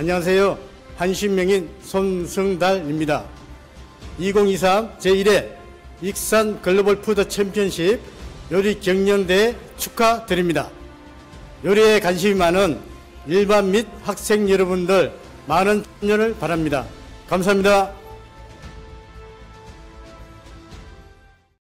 안녕하세요. 한신명인 손승달입니다. 2023 제1회 익산 글로벌 푸드 챔피언십 요리 경연대회 축하드립니다. 요리에 관심이 많은 일반 및 학생 여러분들 많은 참여를 바랍니다. 감사합니다.